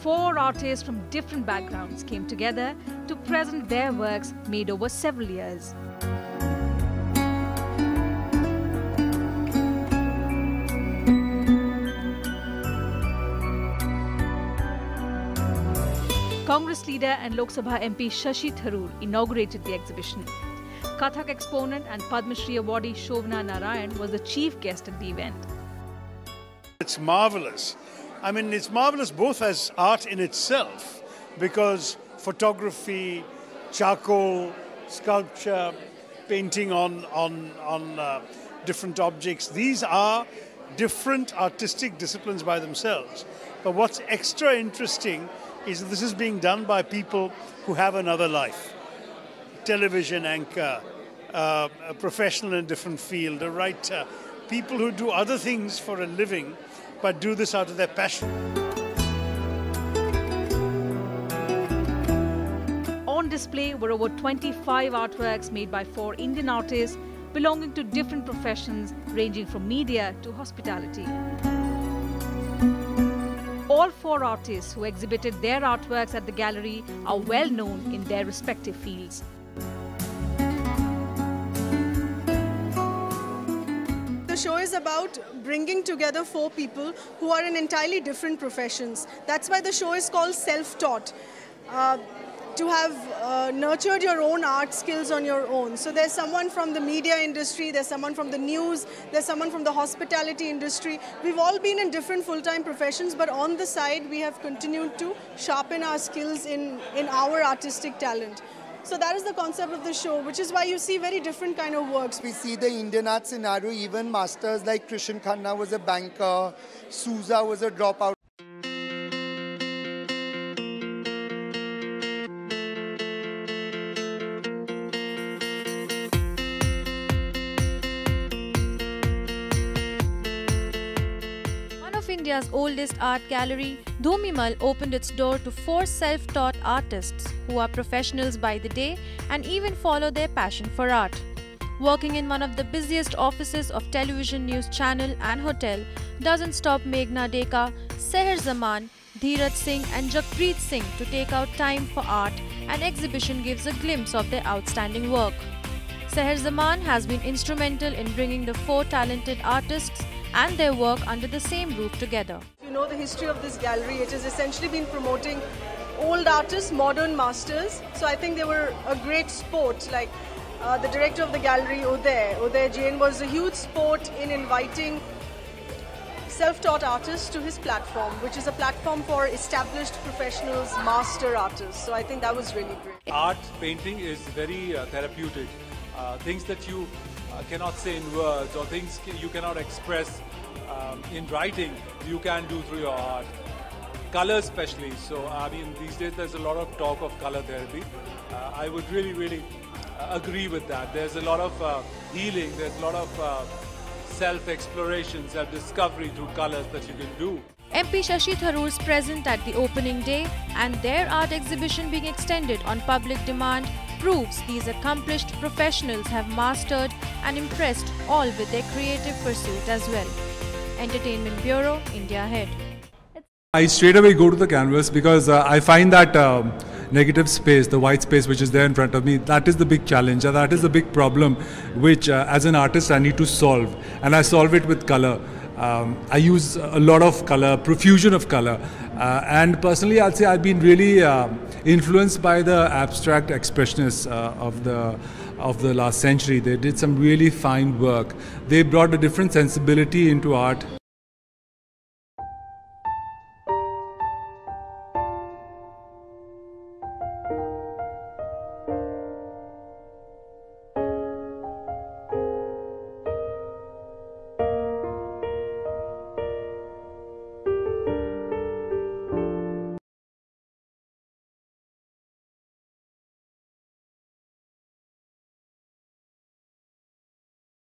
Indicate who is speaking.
Speaker 1: 4 artists from different backgrounds came together to present their works made over several years. Congress leader and Lok Sabha MP Shashi Tharoor inaugurated the exhibition. Kathak exponent and Padma Shri awardee Shobhana Narayan was the chief guest at the event.
Speaker 2: It's marvelous. I mean, it's marvelous both as art in itself, because photography, charcoal, sculpture, painting on different objects, these are different artistic disciplines by themselves. But what's extra interesting is that this is being done by people who have another life. Television anchor, a professional in a different field, a writer, people who do other things for a living but do this out of their passion.
Speaker 1: On display were over 25 artworks made by 4 Indian artists belonging to different professions ranging from media to hospitality. All 4 artists who exhibited their artworks at the gallery are well known in their respective fields.
Speaker 3: The show is about bringing together 4 people who are in entirely different professions. That's why the show is called Self-Taught. To have nurtured your own art skills on your own. So there's someone from the media industry, there's someone from the news, there's someone from the hospitality industry. We've all been in different full-time professions, but on the side we have continued to sharpen our skills in our artistic talent. So that is the concept of the show, which is why you see very different kind of works.
Speaker 4: We see the Indian art scenario, even masters like Krishan Khanna was a banker, Souza was a dropout.
Speaker 5: India's oldest art gallery, Dhumimal opened its door to 4 self-taught artists who are professionals by the day and even follow their passion for art. Working in one of the busiest offices of television news channel and hotel doesn't stop Meghna Deka, Seher Zaman, Dhiraj Singh and Jakpreet Singh to take out time for art. An exhibition gives a glimpse of their outstanding work. Seher Zaman has been instrumental in bringing the 4 talented artists and their work under the same roof together.
Speaker 3: If you know the history of this gallery, it has essentially been promoting old artists, modern masters. So I think they were a great sport. Like the director of the gallery, Uday Jain, was a huge sport in inviting self-taught artists to his platform, which is a platform for established professionals, master artists. So I think that was really great.
Speaker 6: Art, painting is very therapeutic. Things that you cannot say in words, or things you cannot express in writing, you can do through your art. Color especially. So I mean, these days there's a lot of talk of color therapy. I would really agree with that. There's a lot of healing, there's a lot of self-exploration, self-discovery through colors that you can do.
Speaker 5: MP Shashi Tharoor's present at the opening day and their art exhibition being extended on public demand proves these accomplished professionals have mastered and impressed all with their creative pursuit as well. Entertainment Bureau, India Ahead.
Speaker 7: I straight away go to the canvas because I find that negative space, the white space which is there in front of me, that is the big challenge, and that is the big problem which as an artist I need to solve, and I solve it with color. I use a lot of color, profusion of color, and personally I'll say I've been really influenced by the abstract expressionists of the last century. They did some really fine work. They brought a different sensibility into art.